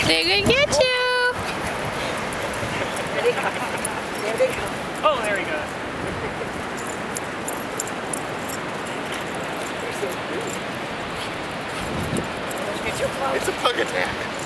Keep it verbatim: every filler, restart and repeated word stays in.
They're gonna get you. There they go. There they go. Oh, there he goes. Get your clothes. It's a pug attack.